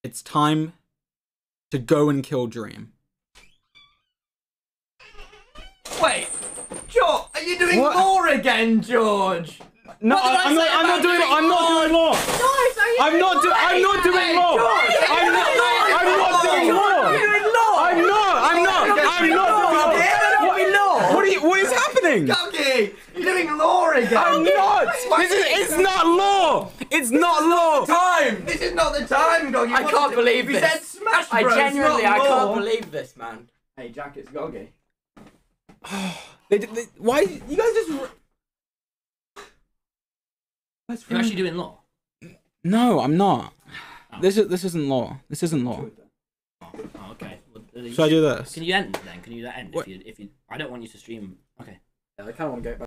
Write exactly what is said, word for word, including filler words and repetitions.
It's time to go and kill Dream. Wait, George, are you doing What? lore again, George? No, I'm not. I'm not doing. I'm not doing law. Guys, are you I'm not doing. I'm not doing law. I'm not. I'm not doing law. I'm not. I'm not. I'm not doing law. What are you? What is happening? Goggy, you're doing lore again. I'm not. This is. It's not law. It's not law. Time. This is not the time, Goggy. I can't believe you this. said Smash I Bros, genuinely, not I can't lore. believe this, man. Hey, Jack, it's Goggy. They, they, why? You guys just. You're actually doing law? No, I'm not. Oh. This is. This isn't law. This isn't law. Oh, okay. Well, Should I do this? Can you end then? Can you end What? if you if you? I don't want you to stream. Okay. Yeah, I kind of want to go back.